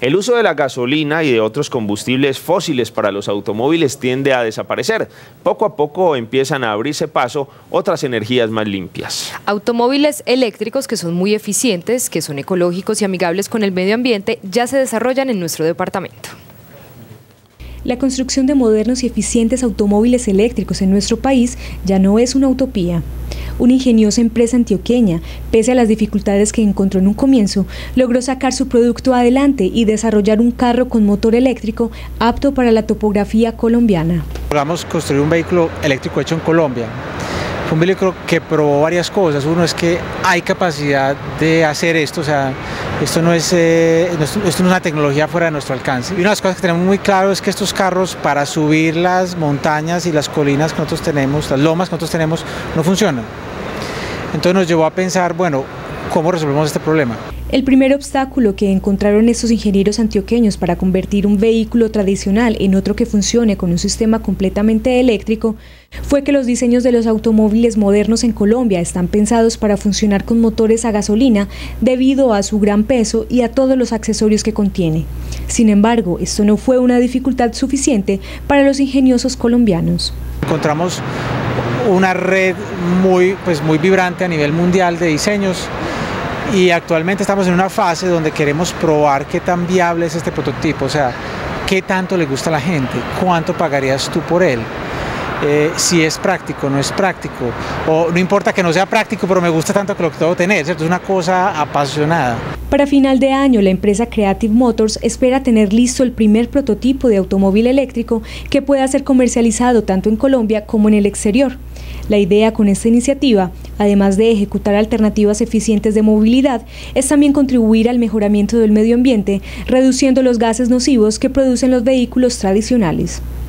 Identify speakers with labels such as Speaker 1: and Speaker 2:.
Speaker 1: El uso de la gasolina y de otros combustibles fósiles para los automóviles tiende a desaparecer. Poco a poco empiezan a abrirse paso otras energías más limpias.
Speaker 2: Automóviles eléctricos que son muy eficientes, que son ecológicos y amigables con el medio ambiente, ya se desarrollan en nuestro departamento.
Speaker 3: La construcción de modernos y eficientes automóviles eléctricos en nuestro país ya no es una utopía. Una ingeniosa empresa antioqueña, pese a las dificultades que encontró en un comienzo, logró sacar su producto adelante y desarrollar un carro con motor eléctrico apto para la topografía colombiana.
Speaker 4: Logramos construir un vehículo eléctrico hecho en Colombia. Fue un vehículo que probó varias cosas. Uno es que hay capacidad de hacer esto, o sea, esto no es una tecnología fuera de nuestro alcance. Y una de las cosas que tenemos muy claro es que estos carros, para subir las montañas y las colinas que nosotros tenemos, las lomas que nosotros tenemos, no funcionan. Entonces nos llevó a pensar, bueno, ¿cómo resolvemos este problema?
Speaker 3: El primer obstáculo que encontraron estos ingenieros antioqueños para convertir un vehículo tradicional en otro que funcione con un sistema completamente eléctrico fue que los diseños de los automóviles modernos en Colombia están pensados para funcionar con motores a gasolina debido a su gran peso y a todos los accesorios que contiene. Sin embargo, esto no fue una dificultad suficiente para los ingeniosos colombianos.
Speaker 4: Encontramos una red muy vibrante a nivel mundial de diseños. Y actualmente estamos en una fase donde queremos probar qué tan viable es este prototipo, o sea, qué tanto le gusta a la gente, cuánto pagarías tú por él, si es práctico, no es práctico, o no importa que no sea práctico, pero me gusta tanto que lo puedo tener, ¿cierto? Es una cosa apasionada.
Speaker 3: Para final de año, la empresa Creative Motors espera tener listo el primer prototipo de automóvil eléctrico que pueda ser comercializado tanto en Colombia como en el exterior. La idea con esta iniciativa, además de ejecutar alternativas eficientes de movilidad, es también contribuir al mejoramiento del medio ambiente, reduciendo los gases nocivos que producen los vehículos tradicionales.